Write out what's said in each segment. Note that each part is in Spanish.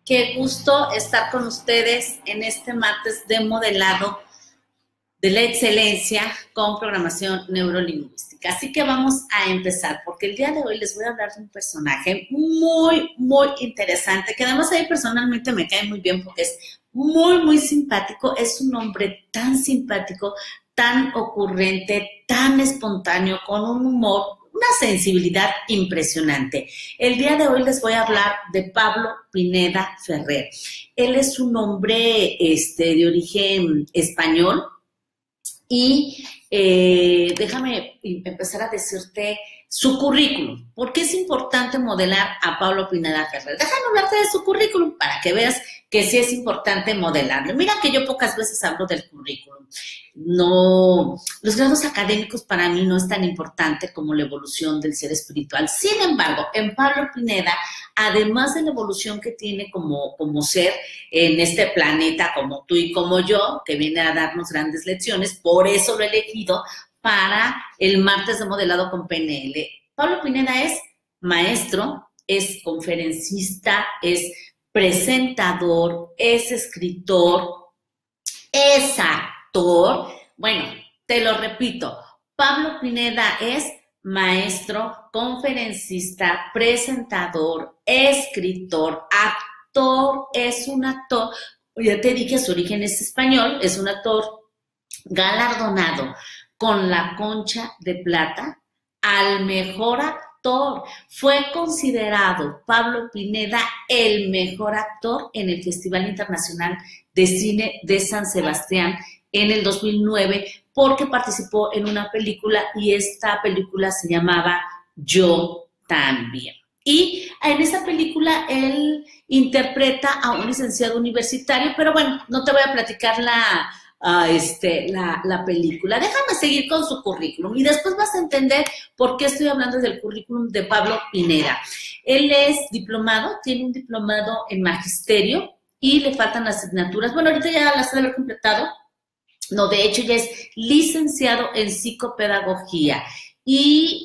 Qué gusto estar con ustedes en este martes de modelado de la excelencia con programación neurolingüística. Así que vamos a empezar, porque el día de hoy les voy a hablar de un personaje muy interesante, que además a mí personalmente me cae muy bien porque es muy simpático. Es un hombre tan simpático, tan ocurrente, tan espontáneo, con un humor, una sensibilidad impresionante. El día de hoy les voy a hablar de Pablo Pineda Ferrer. Él es un hombre de origen español y déjame empezar a decirte su currículum. ¿Por qué es importante modelar a Pablo Pineda Ferrer? Déjame hablarte de su currículum para que veas que sí es importante modelarlo. Mira que yo pocas veces hablo del currículum. No, los grados académicos para mí no es tan importante como la evolución del ser espiritual. Sin embargo, en Pablo Pineda, además de la evolución que tiene como ser en este planeta, como tú y como yo, que viene a darnos grandes lecciones, por eso lo he elegido para el martes de modelado con PNL. Pablo Pineda es maestro, es conferencista, es presentador, es escritor, es actor. Bueno, te lo repito, Pablo Pineda es maestro, conferencista, presentador, escritor, actor, es un actor, ya te dije, su origen es español, es un actor galardonado con la Concha de Plata al mejor actor. Fue considerado Pablo Pineda el mejor actor en el Festival Internacional de Cine de San Sebastián en el 2009 porque participó en una película y esta película se llamaba Yo También. Y en esa película él interpreta a un licenciado universitario, pero bueno, no te voy a platicar la película. Déjame seguir con su currículum y después vas a entender por qué estoy hablando del currículum de Pablo Pineda. Él es diplomado, tiene un diplomado en magisterio y le faltan asignaturas. Bueno, ahorita ya las debe haber completado. No, de hecho ya es licenciado en psicopedagogía y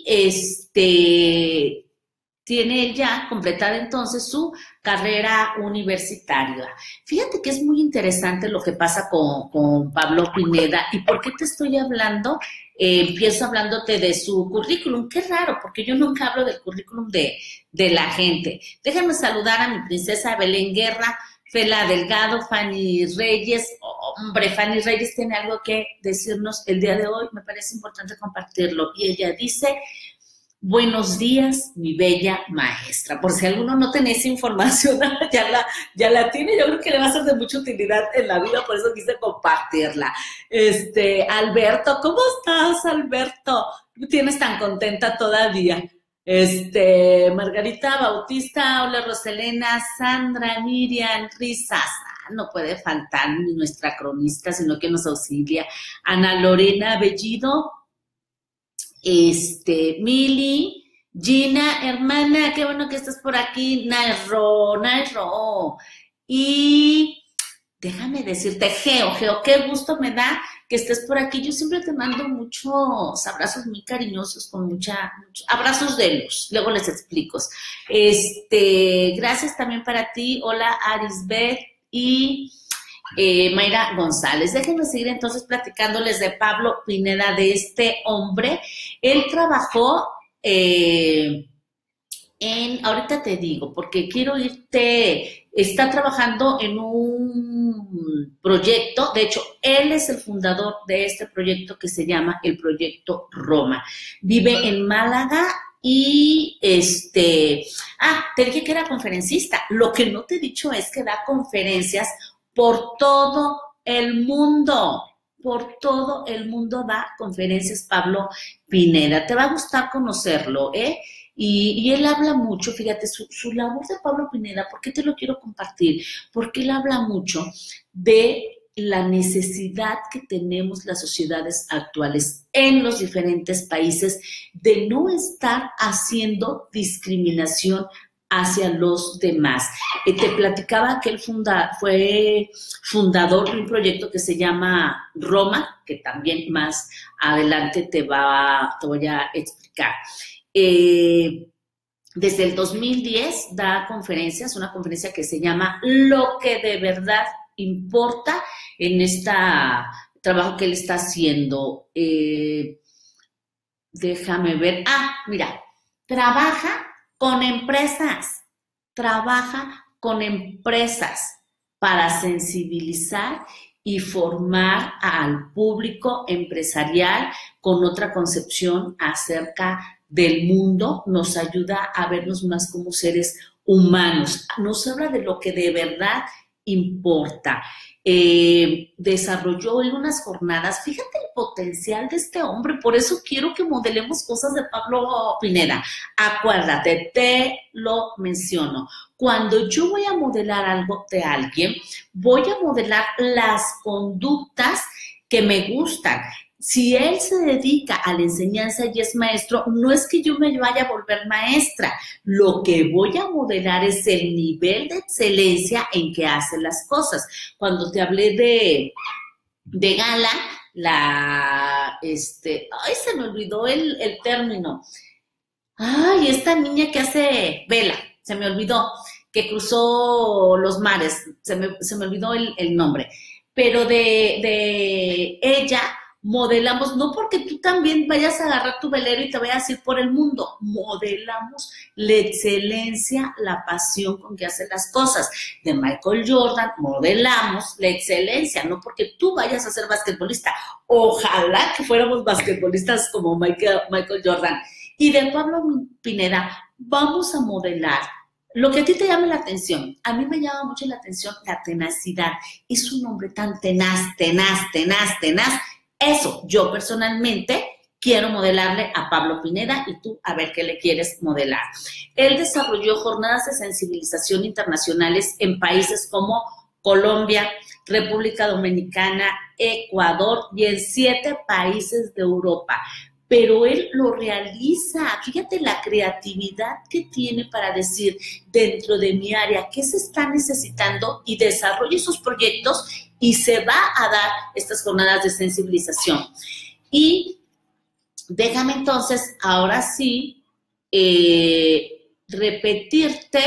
tiene ya completada entonces su carrera universitaria. Fíjate que es muy interesante lo que pasa con Pablo Pineda. ¿Y por qué te estoy hablando? Empiezo hablándote de su currículum. Qué raro, porque yo nunca hablo del currículum de la gente. Déjame saludar a mi princesa Belén Guerra, Fela Delgado, Fanny Reyes. Hombre, Fanny Reyes tiene algo que decirnos el día de hoy. Me parece importante compartirlo. Y ella dice: buenos días, mi bella maestra. Por si alguno no tiene esa información, ya la tiene. Yo creo que le va a ser de mucha utilidad en la vida, por eso quise compartirla. Alberto, ¿cómo estás, Alberto? ¿Me tienes tan contenta todavía? Margarita Bautista, hola Roselena, Sandra, Miriam, Risas. No puede faltar nuestra cronista, sino que nos auxilia. Ana Lorena Bellido, Mili, Gina, hermana, qué bueno que estás por aquí. Nairo. Y déjame decirte, Geo, qué gusto me da que estés por aquí. Yo siempre te mando muchos abrazos muy cariñosos, con muchos abrazos de luz. Luego les explico. Gracias también para ti. Hola, Arisbeth y Mayra González. Déjenme seguir entonces platicándoles de Pablo Pineda, de este hombre. Él trabajó ahorita te digo, porque quiero irte, está trabajando en un proyecto. De hecho, él es el fundador de este proyecto que se llama el Proyecto Roma. Vive en Málaga y te dije que era conferencista. Lo que no te he dicho es que da conferencias por todo el mundo. Por todo el mundo da conferencias Pablo Pineda. Te va a gustar conocerlo, ¿eh? Y él habla mucho, fíjate, su labor de Pablo Pineda. ¿Por qué te lo quiero compartir? Porque él habla mucho de la necesidad que tenemos las sociedades actuales en los diferentes países de no estar haciendo discriminación hacia los demás. Te platicaba que él fue fundador de un proyecto que se llama Roma, que también más adelante te voy a explicar. desde el 2010 da conferencias, una conferencia que se llama Lo que de verdad importa en este trabajo que él está haciendo. Déjame ver. Mira, trabaja con empresas para sensibilizar y formar al público empresarial con otra concepción acerca del mundo, nos ayuda a vernos más como seres humanos, nos habla de lo que de verdad importa. Desarrolló en unas jornadas, fíjate el potencial de este hombre, por eso quiero que modelemos cosas de Pablo Pineda. Acuérdate, te lo menciono. Cuando yo voy a modelar algo de alguien, voy a modelar las conductas que me gustan. Si él se dedica a la enseñanza y es maestro, no es que yo me vaya a volver maestra. Lo que voy a modelar es el nivel de excelencia en que hace las cosas. Cuando te hablé de Gala, se me olvidó el término. Ay, esta niña que hace vela, se me olvidó, que cruzó los mares, se me olvidó el nombre. Pero de ella modelamos, no porque tú también vayas a agarrar tu velero y te vayas a ir por el mundo, modelamos la excelencia, la pasión con que hace las cosas. De Michael Jordan modelamos la excelencia, no porque tú vayas a ser basquetbolista, ojalá que fuéramos basquetbolistas como Michael Jordan. Y de Pablo Pineda vamos a modelar lo que a ti te llame la atención. A mí me llama mucho la atención la tenacidad. Es un hombre tan tenaz. Eso, yo personalmente quiero modelarle a Pablo Pineda y tú a ver qué le quieres modelar. Él desarrolló jornadas de sensibilización internacionales en países como Colombia, República Dominicana, Ecuador y en 7 países de Europa. Pero él lo realiza. Fíjate la creatividad que tiene para decir dentro de mi área qué se está necesitando y desarrolla esos proyectos y se va a dar estas jornadas de sensibilización. Y déjame entonces, ahora sí, repetirte.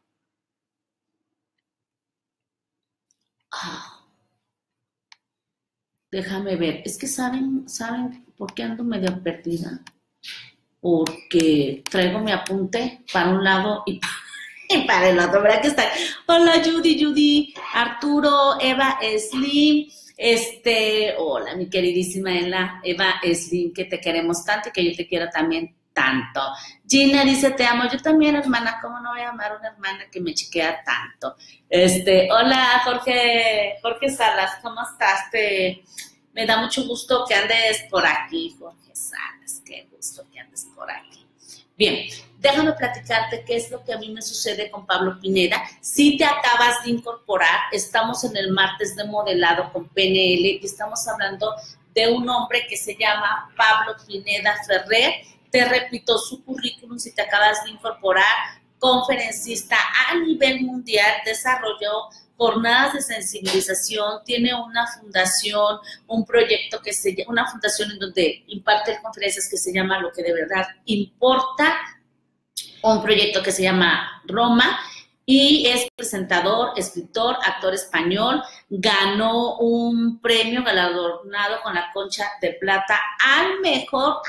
Déjame ver, es que saben por qué ando medio perdida. Porque traigo mi apunte para un lado y para el otro, ¿verdad que está? Hola Judy, Arturo, Eva Slim, hola mi queridísima Eva Slim, que te queremos tanto y que yo te quiero también tanto. Gina dice, te amo, yo también, hermana, ¿cómo no voy a amar a una hermana que me chiquea tanto? Hola Jorge Salas, ¿cómo estás? Me da mucho gusto que andes por aquí, Jorge Salas, qué gusto que andes por aquí. Bien, déjame platicarte qué es lo que a mí me sucede con Pablo Pineda. Si te acabas de incorporar, estamos en el martes de modelado con PNL y estamos hablando de un hombre que se llama Pablo Pineda Ferrer. Te repito su currículum si te acabas de incorporar, conferencista a nivel mundial, desarrolló jornadas de sensibilización, tiene una fundación, un proyecto una fundación en donde imparte conferencias que se llama Lo que de verdad importa, un proyecto que se llama Roma, y es presentador, escritor, actor español, ganó un premio galardonado con la Concha de Plata al mejor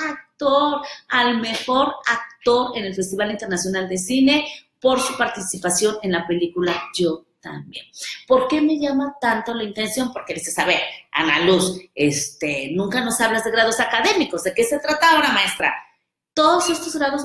actor en el Festival Internacional de Cine por su participación en la película Yo también. ¿Por qué me llama tanto la intención? Porque dices, a ver, Ana Luz, nunca nos hablas de grados académicos. ¿De qué se trata ahora, maestra? Todos estos grados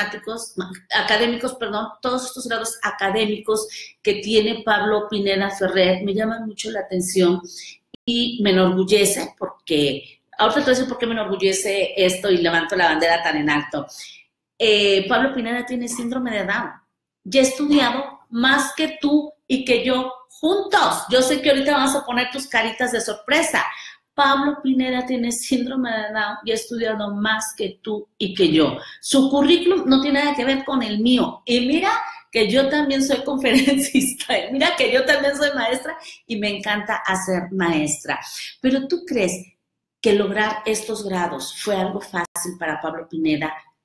todos estos grados académicos que tiene Pablo Pineda Ferrer me llaman mucho la atención y me enorgullece porque, ahorita te voy a decir por qué me enorgullece esto y levanto la bandera tan en alto. Pablo Pineda tiene síndrome de Down. Ya he estudiado más que tú y que yo juntos. Yo sé que ahorita vamos a poner tus caritas de sorpresa. Pablo Pineda tiene síndrome de Down y ha estudiado más que tú y que yo. Su currículum no tiene nada que ver con el mío. Y mira que yo también soy conferencista, mira que yo también soy maestra y me encanta hacer maestra. Pero ¿tú crees que lograr estos grados fue algo fácil para Pablo Pineda?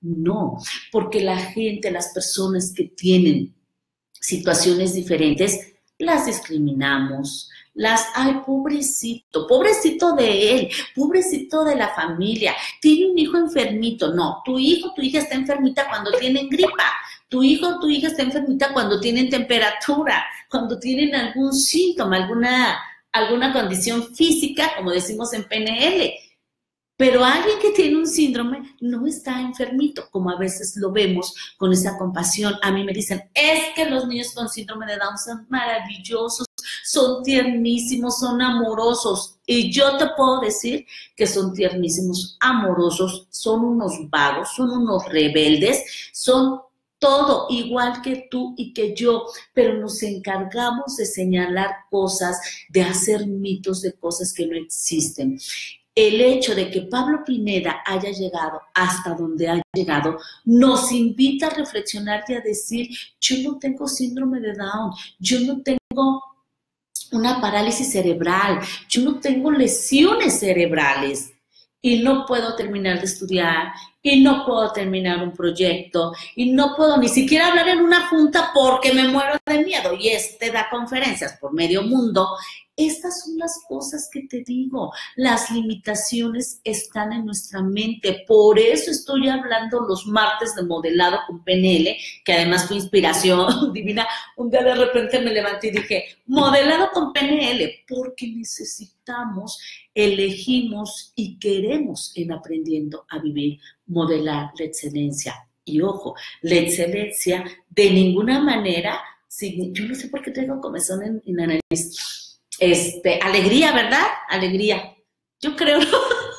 No, porque la gente, las personas que tienen situaciones diferentes, las discriminamos, ay, pobrecito, pobrecito de él, pobrecito de la familia, tiene un hijo enfermito. No, tu hijo, tu hija está enfermita cuando tienen gripa, tu hijo, tu hija está enfermita cuando tienen temperatura, cuando tienen algún síntoma, alguna condición física, como decimos en PNL. Pero alguien que tiene un síndrome no está enfermito, como a veces lo vemos con esa compasión. A mí me dicen, es que los niños con síndrome de Down son maravillosos, son tiernísimos, son amorosos. Y yo te puedo decir que son tiernísimos, amorosos, son unos vagos, son unos rebeldes, son todo igual que tú y que yo, pero nos encargamos de señalar cosas, de hacer mitos de cosas que no existen. El hecho de que Pablo Pineda haya llegado hasta donde ha llegado nos invita a reflexionar y a decir, yo no tengo síndrome de Down, yo no tengo una parálisis cerebral, yo no tengo lesiones cerebrales y no puedo terminar de estudiar y no puedo terminar un proyecto y no puedo ni siquiera hablar en una junta porque me muero de miedo y da conferencias por medio mundo. Estas son las cosas que te digo, las limitaciones están en nuestra mente, por eso estoy hablando los martes de modelado con PNL, que además fue inspiración divina. Un día de repente me levanté y dije, modelado con PNL, porque necesitamos, elegimos y queremos en aprendiendo a vivir, modelar la excelencia. Y ojo, la excelencia de ninguna manera, yo no sé por qué tengo comezón en la nariz. Alegría, ¿verdad? Alegría. Yo creo, ¿no?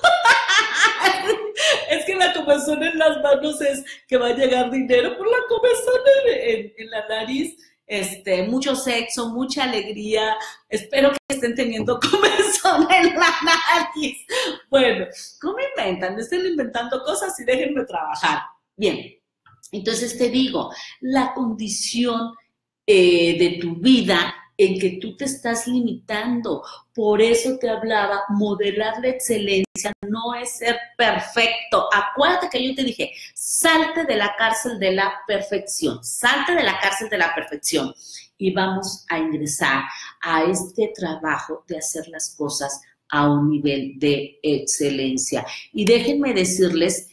Es que la comezón en las manos es que va a llegar dinero por la comezón en la nariz. Mucho sexo, mucha alegría. Espero que estén teniendo comezón en la nariz. Bueno, ¿cómo inventan? No estén inventando cosas y déjenme trabajar. Bien, entonces te digo, la condición de tu vida en que tú te estás limitando. Por eso te hablaba, modelar la excelencia no es ser perfecto. Acuérdate que yo te dije, salte de la cárcel de la perfección, salte de la cárcel de la perfección y vamos a ingresar a este trabajo de hacer las cosas a un nivel de excelencia. Y déjenme decirles,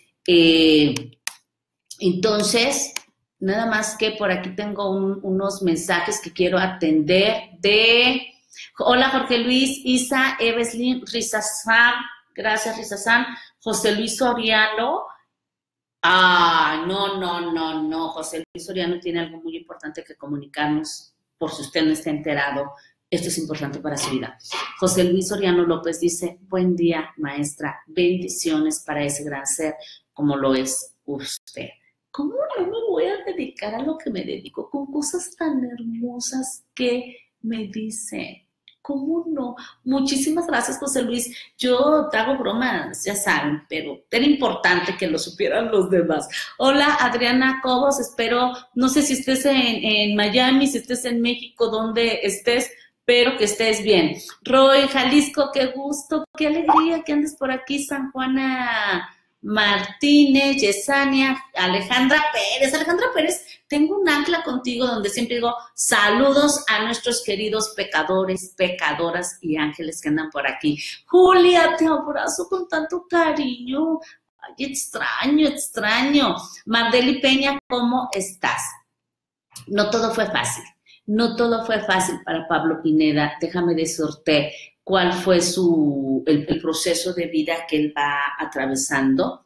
entonces, nada más que por aquí tengo unos mensajes que quiero atender de... Hola, Jorge Luis, Isa, Eveslin, Rizazán, gracias, Rizazán, José Luis Soriano. No, José Luis Soriano tiene algo muy importante que comunicarnos, por si usted no está enterado. Esto es importante para su vida. José Luis Soriano López dice, buen día, maestra, bendiciones para ese gran ser como lo es usted. ¿Cómo no me voy a dedicar a lo que me dedico con cosas tan hermosas que me dicen? ¿Cómo no? Muchísimas gracias, José Luis. Yo te hago bromas, ya saben, pero era importante que lo supieran los demás. Hola, Adriana Cobos, espero, no sé si estés en Miami, si estés en México, donde estés, pero que estés bien. Roy, Jalisco, qué gusto, qué alegría que andes por aquí, San Juana Martínez, Yesania, Alejandra Pérez, tengo un ancla contigo donde siempre digo saludos a nuestros queridos pecadores, pecadoras y ángeles que andan por aquí. Julia, te abrazo con tanto cariño. Ay, extraño. Mardeli Peña, ¿cómo estás? No todo fue fácil. No todo fue fácil para Pablo Pineda. Déjame decirte cuál fue el proceso de vida que él va atravesando.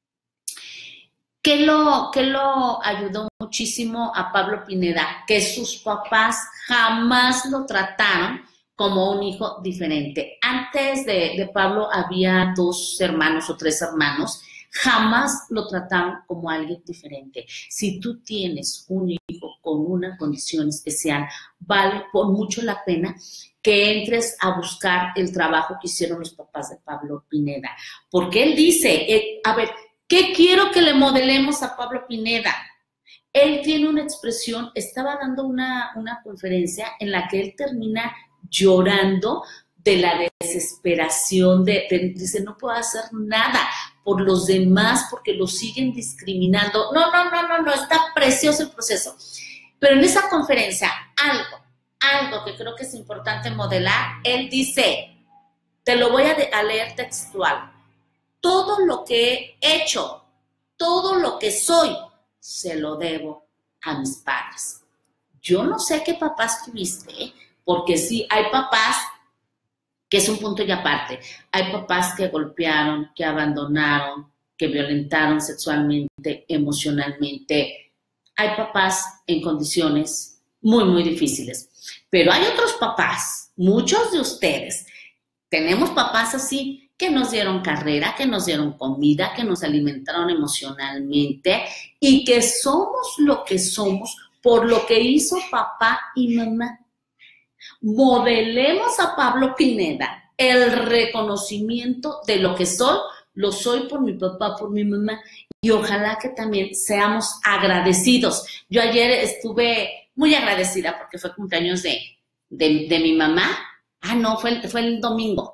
¿Qué lo ayudó muchísimo a Pablo Pineda? Que sus papás jamás lo trataron como un hijo diferente. Antes de Pablo había 2 hermanos o 3 hermanos. Jamás lo trataron como alguien diferente. Si tú tienes un hijo con una condición especial, vale por mucho la pena que entres a buscar el trabajo que hicieron los papás de Pablo Pineda. Porque él dice, a ver, ¿qué quiero que le modelemos a Pablo Pineda? Él tiene una expresión, estaba dando una conferencia en la que él termina llorando de la desesperación, dice, no puedo hacer nada, por los demás porque los siguen discriminando. No, está precioso el proceso. Pero en esa conferencia, algo que creo que es importante modelar, él dice, te lo voy a leer textual, todo lo que he hecho, todo lo que soy, se lo debo a mis padres. Yo no sé qué papás tuviste, porque sí, hay papás, que es un punto y aparte, hay papás que golpearon, que abandonaron, que violentaron sexualmente, emocionalmente. Hay papás en condiciones muy, muy difíciles. Pero hay otros papás, muchos de ustedes, tenemos papás así, que nos dieron carrera, que nos dieron comida, que nos alimentaron emocionalmente y que somos lo que somos por lo que hizo papá y mamá. Modelemos a Pablo Pineda el reconocimiento de lo que soy, lo soy por mi papá, por mi mamá, y ojalá que también seamos agradecidos. Yo ayer estuve muy agradecida porque fue cumpleaños de mi mamá. No, fue el domingo.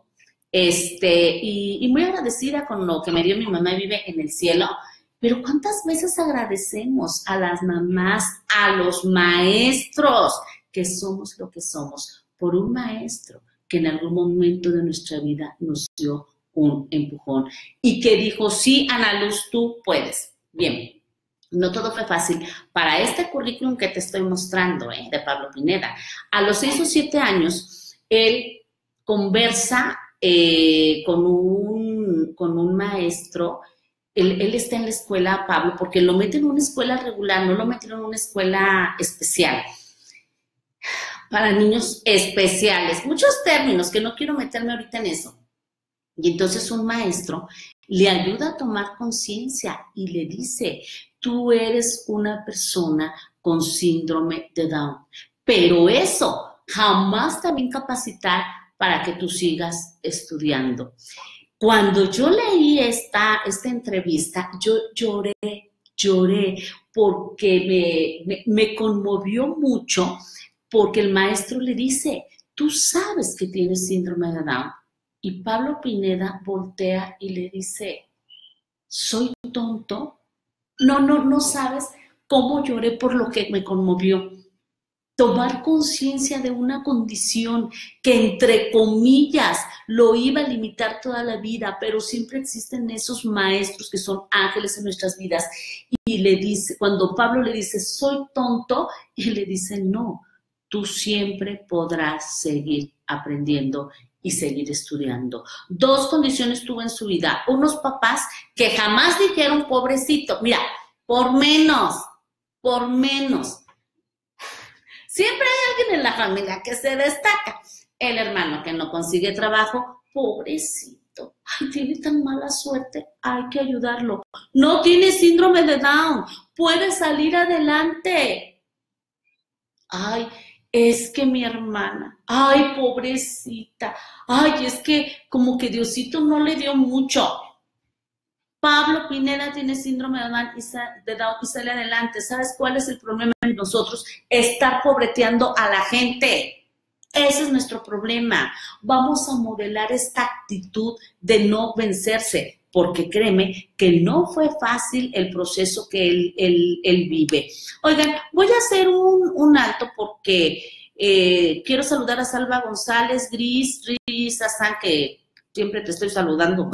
Y muy agradecida con lo que me dio mi mamá, vive en el cielo. Pero ¿cuántas veces agradecemos a las mamás, a los maestros, que somos lo que somos, por un maestro que en algún momento de nuestra vida nos dio un empujón y que dijo, sí, Ana Luz, tú puedes? Bien, no todo fue fácil. Para este currículum que te estoy mostrando, de Pablo Pineda, a los 6 o 7 años, él conversa con un maestro. Él está en la escuela, Pablo, porque lo meten en una escuela regular, no lo metieron en una escuela especial, para niños especiales. Muchos términos que no quiero meterme ahorita en eso. Y entonces un maestro le ayuda a tomar conciencia y le dice, tú eres una persona con síndrome de Down, pero eso jamás te va a incapacitar para que tú sigas estudiando. Cuando yo leí esta entrevista, yo lloré porque me conmovió mucho, porque el maestro le dice, tú sabes que tienes síndrome de Down. Y Pablo Pineda voltea y le dice, ¿soy tonto? No sabes cómo lloré por lo que me conmovió. Tomar conciencia de una condición que, entre comillas, lo iba a limitar toda la vida, pero siempre existen esos maestros que son ángeles en nuestras vidas. Y le dice, cuando Pablo le dice, soy tonto, él le dice, no, tú siempre podrás seguir aprendiendo y seguir estudiando. 2 condiciones tuvo en su vida. Unos papás que jamás dijeron, pobrecito, mira, por menos. Siempre hay alguien en la familia que se destaca. El hermano que no consigue trabajo, pobrecito. Ay, tiene tan mala suerte, hay que ayudarlo. No tiene síndrome de Down, puede salir adelante. Ay, es que mi hermana, ay, pobrecita. Ay, es que como que Diosito no le dio mucho. Pablo Pineda tiene síndrome de Down y sale adelante. ¿Sabes cuál es el problema de nosotros? Estar pobreteando a la gente. Ese es nuestro problema. Vamos a modelar esta actitud de no vencerse, porque créeme que no fue fácil el proceso que él vive. Oigan, voy a hacer un alto porque quiero saludar a Salva González, Gris, Hassan, que siempre te estoy saludando.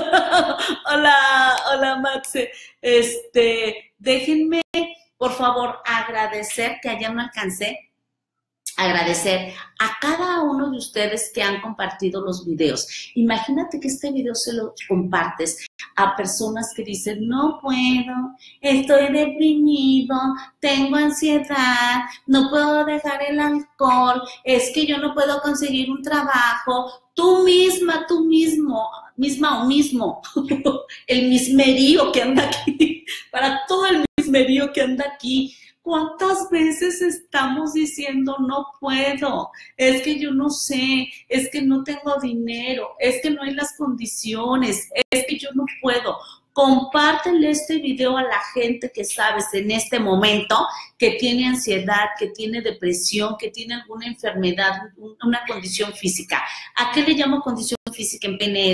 Hola Maxe. Déjenme, por favor, agradecer, que ayer no alcancé, agradecer a cada uno de ustedes que han compartido los videos. Imagínate que este video se lo compartes a personas que dicen, no puedo, estoy deprimido, tengo ansiedad, no puedo dejar el alcohol, es que yo no puedo conseguir un trabajo. Tú misma o mismo, el mismerío que anda aquí, para todo el mismerío que anda aquí. ¿Cuántas veces estamos diciendo no puedo? Es que yo no sé, es que no tengo dinero, es que no hay las condiciones, es que yo no puedo. Compártele este video a la gente que sabes en este momento que tiene ansiedad, que tiene depresión, que tiene alguna enfermedad, una condición física. ¿A qué le llamo condición física en PNL?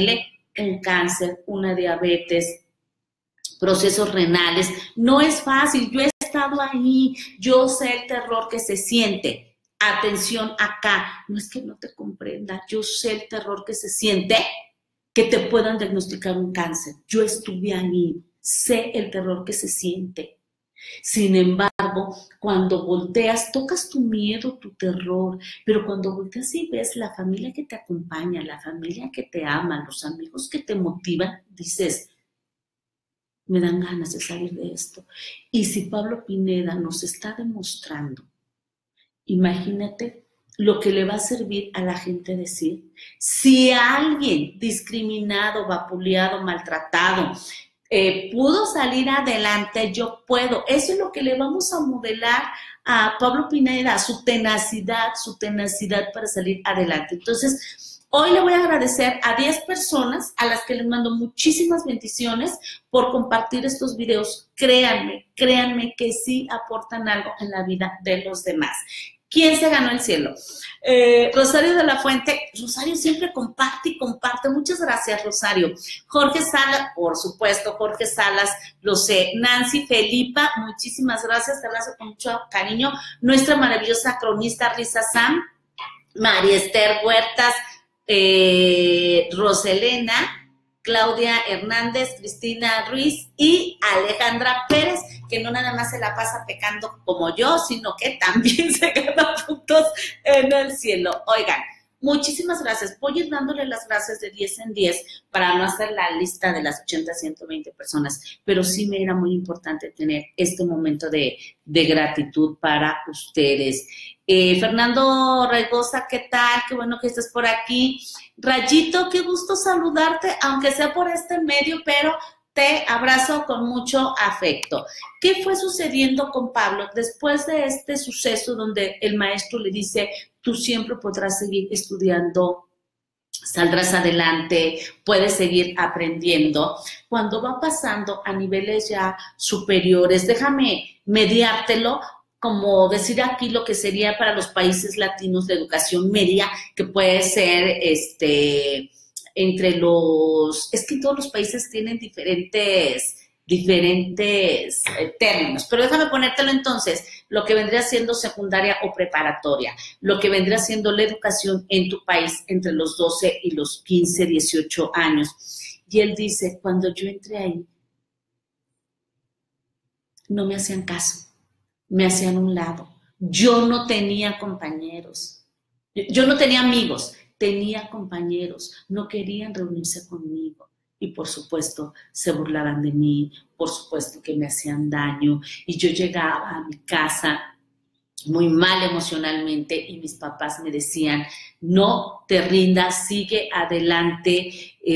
un cáncer, una diabetes, procesos renales. No es fácil, yo he estado ahí, yo sé el terror que se siente. Atención acá, no es que no te comprenda, yo sé el terror que se siente que te puedan diagnosticar un cáncer. Yo estuve ahí, sé el terror que se siente. Sin embargo, cuando volteas, tocas tu miedo, tu terror, pero cuando volteas y ves la familia que te acompaña, la familia que te ama, los amigos que te motivan, dices, me dan ganas de salir de esto. Y si Pablo Pineda nos está demostrando, imagínate lo que le va a servir a la gente decir, si alguien discriminado, vapuleado, maltratado, pudo salir adelante, yo puedo. Eso es lo que le vamos a modelar a Pablo Pineda, su tenacidad para salir adelante. Entonces, hoy le voy a agradecer a 10 personas a las que les mando muchísimas bendiciones por compartir estos videos. Créanme que sí aportan algo en la vida de los demás. ¿Quién se ganó el cielo? Rosario de la Fuente. Rosario siempre comparte y comparte. Muchas gracias, Rosario. Jorge Salas, por supuesto, Jorge Salas, lo sé. Nancy Felipa, muchísimas gracias. Te abrazo con mucho cariño. Nuestra maravillosa cronista Risa Sam, María Esther Huertas, Roselena, Claudia Hernández, Cristina Ruiz y Alejandra Pérez, que no nada más se la pasa pecando como yo, sino que también se gana puntos en el cielo. Oigan, muchísimas gracias. Voy a ir dándole las gracias de 10 en 10 para no hacer la lista de las 80 a 120 personas, pero sí me era muy importante tener este momento de gratitud para ustedes. Fernando Raigosa, ¿qué tal? Qué bueno que estés por aquí. Rayito, qué gusto saludarte, aunque sea por este medio, pero te abrazo con mucho afecto. ¿Qué fue sucediendo con Pablo después de este suceso donde el maestro le dice, tú siempre podrás seguir estudiando, saldrás adelante, puedes seguir aprendiendo? Cuando va pasando a niveles ya superiores, déjame mediártelo, como decir aquí lo que sería para los países latinos la educación media, que puede ser entre los, es que todos los países tienen diferentes términos, pero déjame ponértelo entonces, lo que vendría siendo secundaria o preparatoria, lo que vendría siendo la educación en tu país entre los 12 y los 15, 18 años. Y él dice, cuando yo entré ahí, no me hacían caso, me hacían a un lado. Yo no tenía compañeros, yo no tenía amigos, tenía compañeros, no querían reunirse conmigo. Y por supuesto se burlaban de mí, por supuesto que me hacían daño. Y yo llegaba a mi casa muy mal emocionalmente y mis papás me decían, no te rindas, sigue adelante.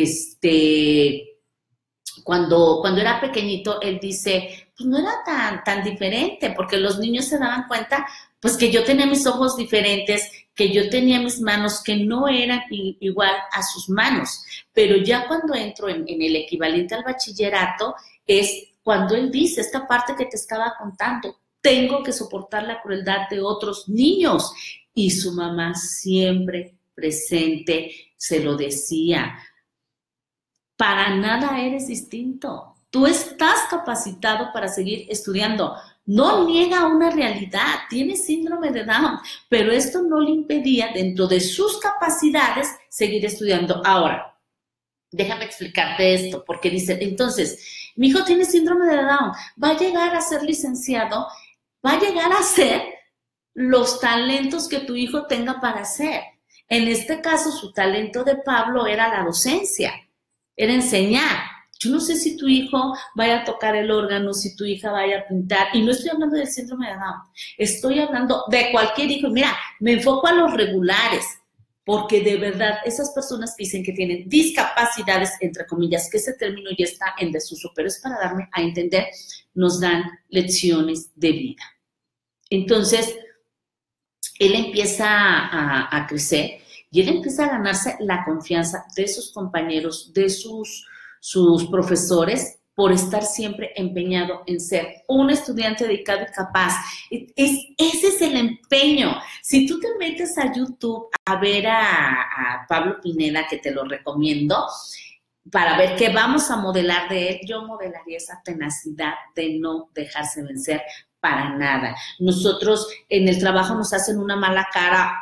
Cuando era pequeñito, él dice, pues no era tan diferente, porque los niños se daban cuenta, pues que yo tenía mis ojos diferentes, que yo tenía mis manos que no eran igual a sus manos. Pero ya cuando entro en el equivalente al bachillerato, es cuando él dice esta parte que te estaba contando, tengo que soportar la crueldad de otros niños. Y su mamá siempre presente se lo decía, para nada eres distinto. Tú estás capacitado para seguir estudiando. No niega una realidad, tiene síndrome de Down, pero esto no le impedía, dentro de sus capacidades, seguir estudiando. Ahora, déjame explicarte esto, porque dice, entonces, mi hijo tiene síndrome de Down, va a llegar a ser licenciado, va a llegar a ser los talentos que tu hijo tenga para hacer. En este caso, su talento de Pablo era la docencia, era enseñar. Yo no sé si tu hijo vaya a tocar el órgano, si tu hija vaya a pintar, y no estoy hablando del síndrome de Down, estoy hablando de cualquier hijo. Mira, me enfoco a los regulares, porque de verdad esas personas que dicen que tienen discapacidades, entre comillas, que ese término ya está en desuso, pero es para darme a entender, nos dan lecciones de vida. Entonces, él empieza a crecer y él empieza a ganarse la confianza de sus compañeros, de sus profesores, por estar siempre empeñado en ser un estudiante dedicado y capaz. Ese es el empeño. Si tú te metes a YouTube a ver a Pablo Pineda, que te lo recomiendo, para ver qué vamos a modelar de él, yo modelaría esa tenacidad de no dejarse vencer para nada. Nosotros en el trabajo nos hacen una mala cara,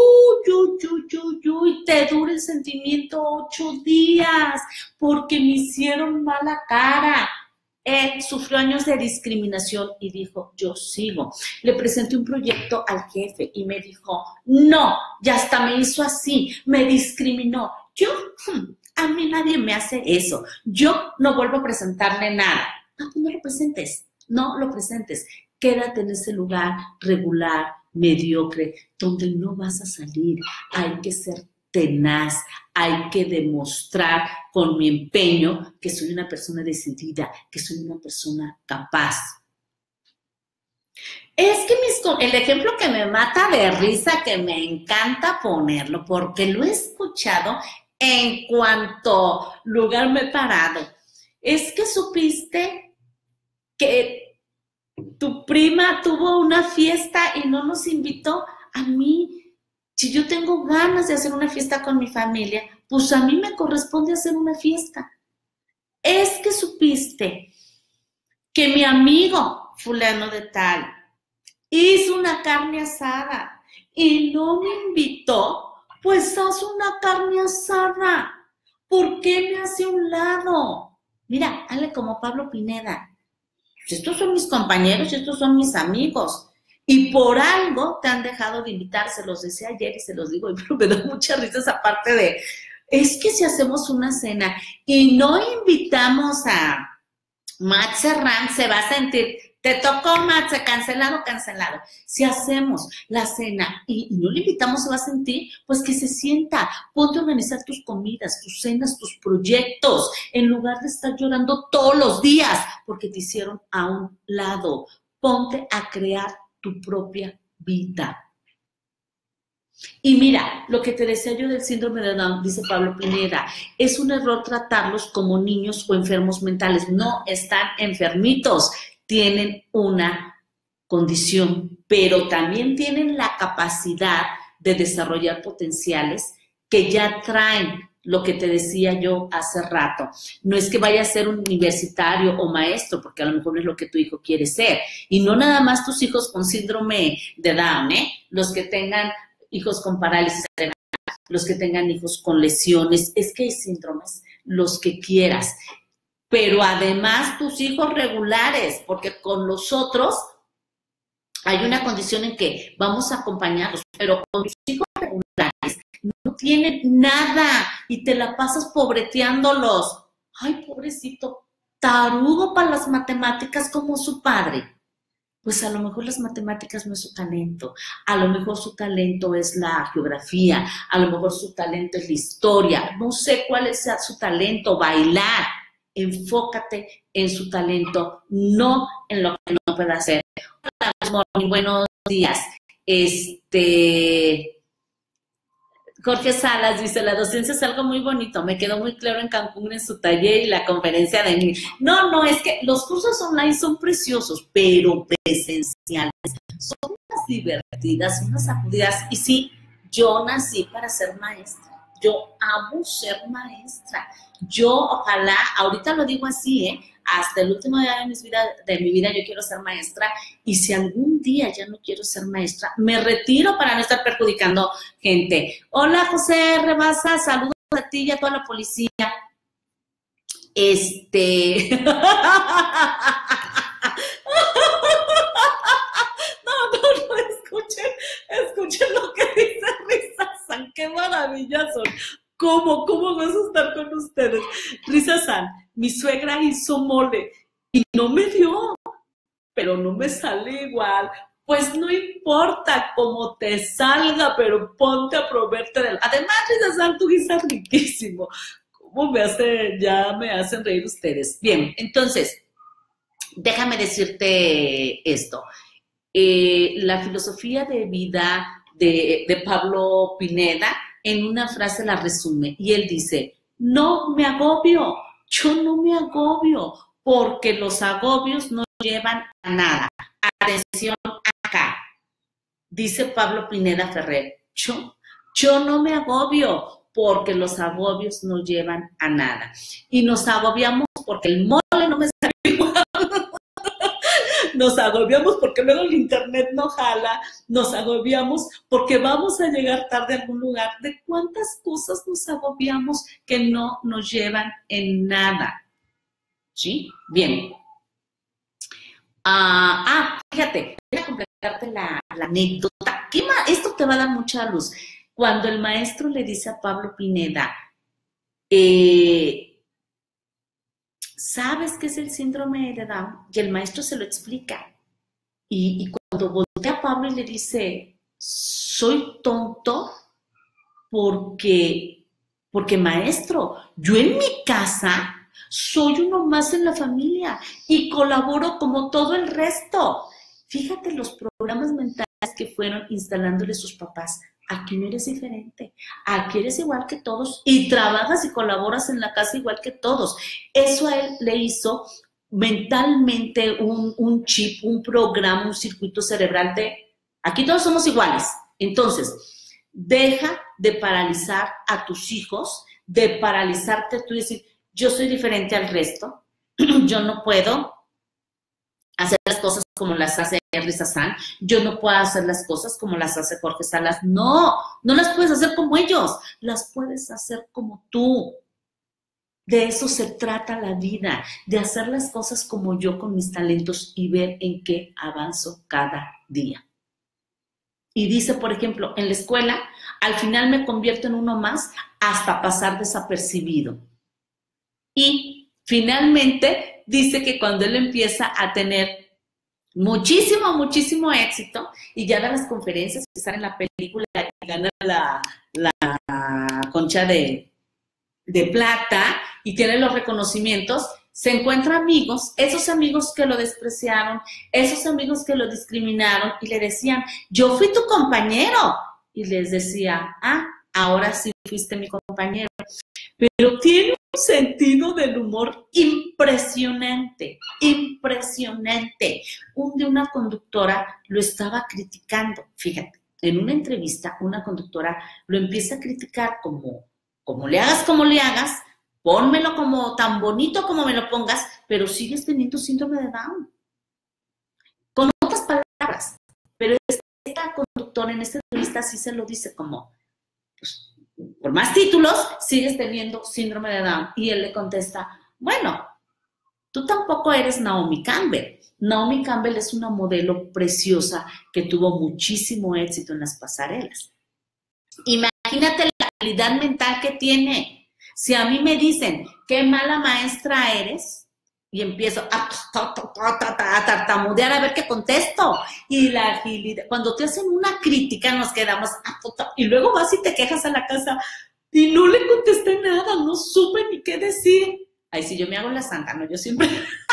te dura el sentimiento 8 días porque me hicieron mala cara. Él sufrió años de discriminación y dijo, yo sigo. Le presenté un proyecto al jefe y me dijo, no, ya hasta me hizo así, me discriminó. Yo, a mí nadie me hace eso. Yo no vuelvo a presentarle nada. No lo presentes, no lo presentes. Quédate en ese lugar regular, mediocre, donde no vas a salir. Hay que ser tenaz, hay que demostrar con mi empeño que soy una persona decidida, que soy una persona capaz. Es que el ejemplo que me mata de risa, que me encanta ponerlo, porque lo he escuchado en cuanto lugar me he parado, es que supiste que tu prima tuvo una fiesta y no nos invitó. A mí, si yo tengo ganas de hacer una fiesta con mi familia, pues a mí me corresponde hacer una fiesta. Es que supiste que mi amigo fulano de tal hizo una carne asada y no me invitó, pues haz una carne asada. ¿Por qué me hace a un lado? Mira, hazle como Pablo Pineda. Estos son mis compañeros y estos son mis amigos. Y por algo te han dejado de invitar, se los decía ayer y se los digo, pero me da mucha risa esa parte de, es que si hacemos una cena y no invitamos a Matt Serrán, se va a sentir, te tocó Matt, cancelado. Si hacemos la cena y no le invitamos, se va a sentir, pues que se sienta, ponte a organizar tus comidas, tus cenas, tus proyectos, en lugar de estar llorando todos los días porque te hicieron a un lado. Ponte a crear tu propia vida. Y mira, lo que te decía yo del síndrome de Down, dice Pablo Pineda, es un error tratarlos como niños o enfermos mentales. No están enfermitos, tienen una condición, pero también tienen la capacidad de desarrollar potenciales que ya traen. Lo que te decía yo hace rato, no es que vaya a ser un universitario o maestro, porque a lo mejor no es lo que tu hijo quiere ser. Y no nada más tus hijos con síndrome de Down, los que tengan hijos con parálisis cerebral, los que tengan hijos con lesiones, es que hay síndromes, los que quieras. Pero además tus hijos regulares, porque con los otros hay una condición en que vamos a acompañarlos, pero con tus hijos regulares no tienen nada y te la pasas pobreteándolos. Ay, pobrecito, tarugo para las matemáticas como su padre. Pues a lo mejor las matemáticas no es su talento, a lo mejor su talento es la geografía, a lo mejor su talento es la historia, no sé cuál sea su talento, bailar. Enfócate en su talento, no en lo que no puede hacer. Hola, buenos días. Jorge Salas dice, la docencia es algo muy bonito, me quedó muy claro en Cancún en su taller y la conferencia de mí. No, es que los cursos online son preciosos, pero presenciales. Son unas divertidas, unas sacudidas. Y sí, yo nací para ser maestra. Yo amo ser maestra. Yo ojalá, ahorita lo digo así, hasta el último día de mi vida yo quiero ser maestra, y si algún día ya no quiero ser maestra, me retiro para no estar perjudicando gente. Hola, José Rebasa, saludos a ti y a toda la policía. No, escuchen lo que dice Risa San, qué maravillas son. ¿Cómo vas a estar con ustedes? Risa San, mi suegra hizo mole y no me dio, pero no me sale igual. Pues no importa cómo te salga, pero ponte a proveerte de él. Además, Risa San, tu guisa riquísimo. ¿Cómo ya me hacen reír ustedes? Bien, entonces, déjame decirte esto. La filosofía de vida de Pablo Pineda, en una frase la resume, y él dice, no me agobio, yo no me agobio, porque los agobios no llevan a nada. Atención acá, dice Pablo Pineda Ferrer, yo no me agobio, porque los agobios no llevan a nada. Y nos agobiamos porque el mole no me sale igual. Nos agobiamos porque luego el internet no jala, nos agobiamos porque vamos a llegar tarde a algún lugar. ¿De cuántas cosas nos agobiamos que no nos llevan en nada? ¿Sí? Bien. Fíjate, voy a completarte la anécdota. Esto te va a dar mucha luz. Cuando el maestro le dice a Pablo Pineda, ¿sabes qué es el síndrome de Down? Y el maestro se lo explica. Y cuando voltea a Pablo y le dice, soy tonto porque maestro, yo en mi casa soy uno más en la familia y colaboro como todo el resto. Fíjate los programas mentales que fueron instalándole sus papás. Aquí no eres diferente, aquí eres igual que todos y trabajas y colaboras en la casa igual que todos. Eso a él le hizo mentalmente un chip, un programa, un circuito cerebral de aquí todos somos iguales. Entonces, deja de paralizar a tus hijos, de paralizarte tú y decir, yo soy diferente al resto, yo no puedo hacer las cosas como las hace Risa San, yo no puedo hacer las cosas como las hace Jorge Salas. No las puedes hacer como ellos, las puedes hacer como tú. De eso se trata la vida, de hacer las cosas como yo con mis talentos y ver en qué avanzo cada día. Y dice, por ejemplo, en la escuela, al final me convierto en uno más hasta pasar desapercibido. Y finalmente dice que cuando él empieza a tener muchísimo éxito y ya da las conferencias que salen en la película y gana la concha de plata y tiene los reconocimientos, se encuentra amigos, esos amigos que lo despreciaron, esos amigos que lo discriminaron y le decían, yo fui tu compañero. Y les decía, ahora sí fuiste mi compañero. Pero tiene un sentido del humor impresionante. Un día una conductora lo estaba criticando. Fíjate, en una entrevista una conductora lo empieza a criticar como le hagas, pónmelo como tan bonito como me lo pongas, pero sigues teniendo síndrome de Down. Con otras palabras, pero esta conductora en esta entrevista sí se lo dice como, pues, por más títulos, sigues teniendo síndrome de Down. Y él le contesta, bueno, tú tampoco eres Naomi Campbell. Naomi Campbell es una modelo preciosa que tuvo muchísimo éxito en las pasarelas. Imagínate la calidad mental que tiene. Si a mí me dicen, qué mala maestra eres, y empiezo a tartamudear a ver qué contesto. Y la agilidad, cuando te hacen una crítica nos quedamos, y luego vas y te quejas a la casa, y no le contesté nada, no supe ni qué decir. Ay, sí, yo me hago la santa, ¿no? Yo siempre...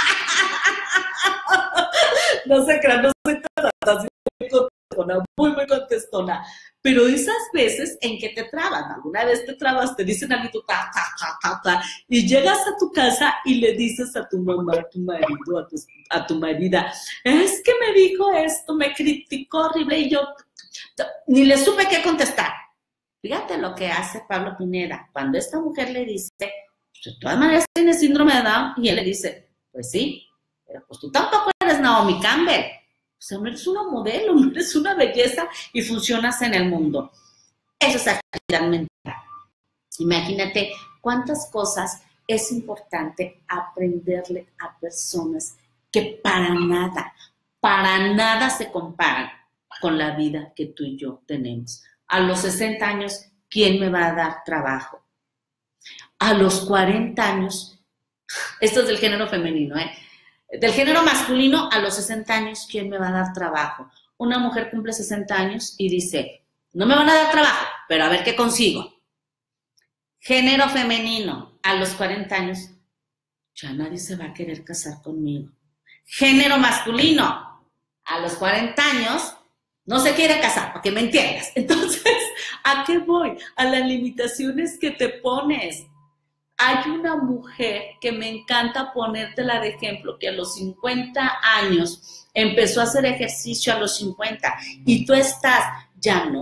no se crean, no soy tan muy contestona. Pero esas veces en que te traban, alguna vez te trabas, te dicen algo, y llegas a tu casa y le dices a tu mamá, a tu marido, a tu marida, es que me dijo esto, me criticó horrible y yo ni le supe qué contestar. Fíjate lo que hace Pablo Pineda. Cuando esta mujer le dice, pues de todas maneras tienes síndrome de Down, y él le dice, pues sí, pero pues tú tampoco eres Naomi Campbell. O sea, no eres una modelo, no eres una belleza y funcionas en el mundo. Eso es agilidad mental. Imagínate cuántas cosas es importante aprenderle a personas que para nada se comparan con la vida que tú y yo tenemos. A los 60 años, ¿quién me va a dar trabajo? A los 40 años, esto es del género femenino, del género masculino, a los 60 años, ¿quién me va a dar trabajo? Una mujer cumple 60 años y dice, no me van a dar trabajo, pero a ver qué consigo. Género femenino, a los 40 años, ya nadie se va a querer casar conmigo. Género masculino, a los 40 años, no se quiere casar, para que me entiendas. Entonces, ¿a qué voy? A las limitaciones que te pones. Hay una mujer que me encanta ponértela de ejemplo, que a los 50 años empezó a hacer ejercicio a los 50 y tú estás, ya no,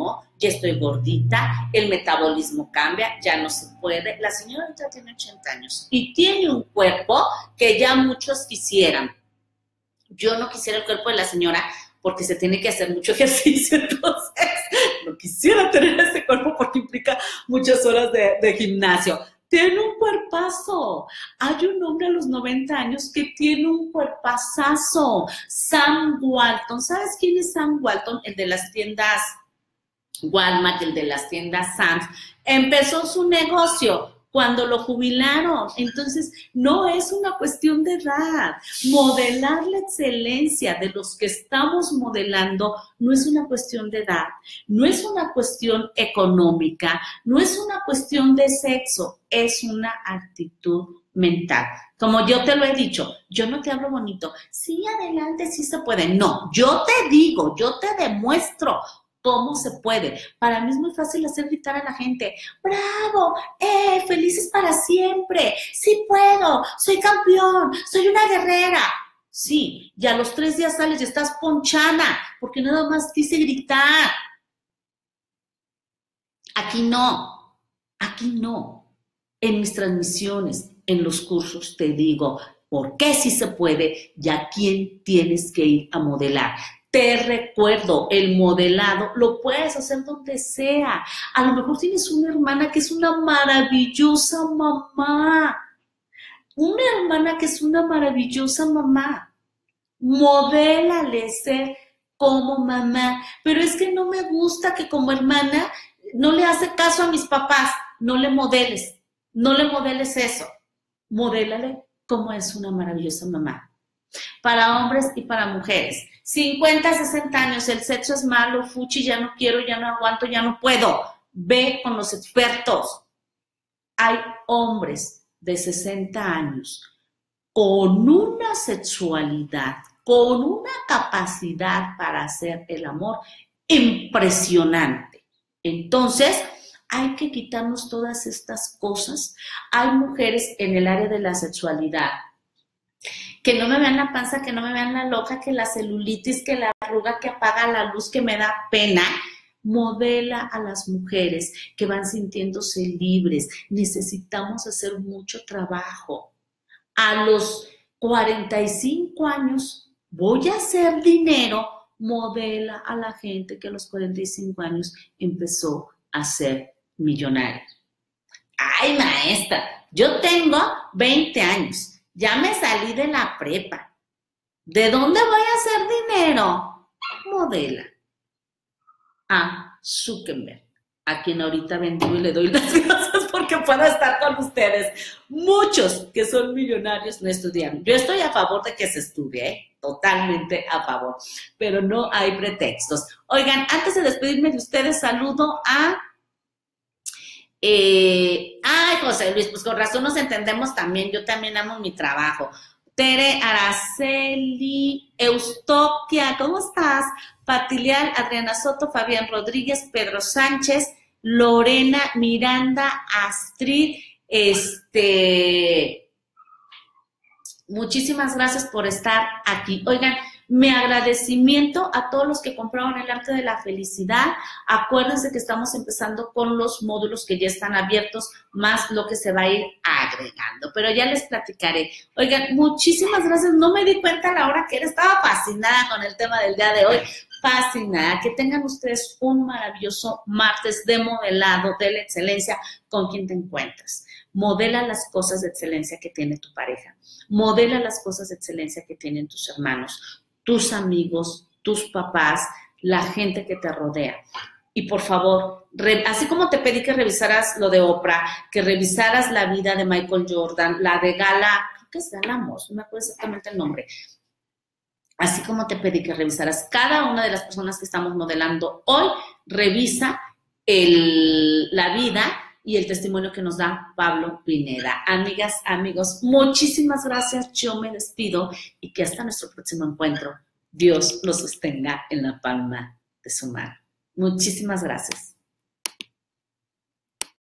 ya estoy gordita, el metabolismo cambia, ya no se puede. La señora ahorita tiene 80 años y tiene un cuerpo que ya muchos quisieran. Yo no quisiera el cuerpo de la señora porque se tiene que hacer mucho ejercicio, entonces no quisiera tener ese cuerpo porque implica muchas horas de gimnasio. Tiene un cuerpazo. Hay un hombre a los 90 años que tiene un cuerpazazo. Sam Walton. ¿Sabes quién es Sam Walton? El de las tiendas Walmart, el de las tiendas Sam's. Empezó su negocio cuando lo jubilaron. Entonces, no es una cuestión de edad. Modelar la excelencia de los que estamos modelando no es una cuestión de edad, no es una cuestión económica, no es una cuestión de sexo, es una actitud mental. Como yo te lo he dicho, yo no te hablo bonito. Sí, adelante, sí se puede. No, yo te digo, yo te demuestro cómo se puede. Para mí es muy fácil hacer gritar a la gente, ¡bravo! ¡Felices para siempre! ¡Sí puedo! ¡Soy campeón! ¡Soy una guerrera! Sí, y a los 3 días sales y estás ponchada, porque nada más quise gritar. Aquí no, aquí no. En mis transmisiones, en los cursos te digo por qué sí se puede y a quién tienes que ir a modelar. Te recuerdo, el modelado lo puedes hacer donde sea. A lo mejor tienes una hermana que es una maravillosa mamá. Una hermana que es una maravillosa mamá. Modélale ser como mamá. Pero es que no me gusta que como hermana no le hace caso a mis papás. No le modeles. No le modeles eso. Modélale como es una maravillosa mamá. Para hombres y para mujeres. 50, 60 años, el sexo es malo, fuchi, ya no quiero, ya no aguanto, ya no puedo. Ve con los expertos. Hay hombres de 60 años con una sexualidad, con una capacidad para hacer el amor impresionante. Entonces, hay que quitarnos todas estas cosas. Hay mujeres en el área de la sexualidad que no me vean la panza, que no me vean la loca, que la celulitis, que la arruga, que apaga la luz, que me da pena. Modela a las mujeres que van sintiéndose libres. Necesitamos hacer mucho trabajo. A los 45 años voy a hacer dinero. Modela a la gente que a los 45 años empezó a ser millonaria. Ay, maestra, yo tengo 20 años. Ya me salí de la prepa. ¿De dónde voy a hacer dinero? Modela a Zuckerberg, a quien ahorita bendigo y le doy las gracias porque puedo estar con ustedes. Muchos que son millonarios no estudian. Yo estoy a favor de que se estudie, totalmente a favor, pero no hay pretextos. Oigan, antes de despedirme de ustedes, saludo a... ay, José Luis, pues con razón nos entendemos también, yo también amo mi trabajo. Tere, Araceli, Eustoquia, ¿cómo estás? Patilial, Adriana Soto, Fabián Rodríguez, Pedro Sánchez, Lorena, Miranda, Astrid, muchísimas gracias por estar aquí. Oigan, mi agradecimiento a todos los que compraron el arte de la felicidad. Acuérdense que estamos empezando con los módulos que ya están abiertos, más lo que se va a ir agregando. Pero ya les platicaré. Oigan, muchísimas gracias. No me di cuenta a la hora que era. Estaba fascinada con el tema del día de hoy. Fascinada. Que tengan ustedes un maravilloso martes de modelado de la excelencia con quien te encuentras. Modela las cosas de excelencia que tiene tu pareja. Modela las cosas de excelencia que tienen tus hermanos, tus amigos, tus papás, la gente que te rodea. Y por favor, así como te pedí que revisaras lo de Oprah, que revisaras la vida de Michael Jordan, la de Gala, creo que es Gala Moss, no me acuerdo exactamente el nombre. Así como te pedí que revisaras cada una de las personas que estamos modelando hoy, revisa la vida y el testimonio que nos da Pablo Pineda. Amigas, amigos, muchísimas gracias. Yo me despido y que hasta nuestro próximo encuentro, Dios los sostenga en la palma de su mano. Muchísimas gracias.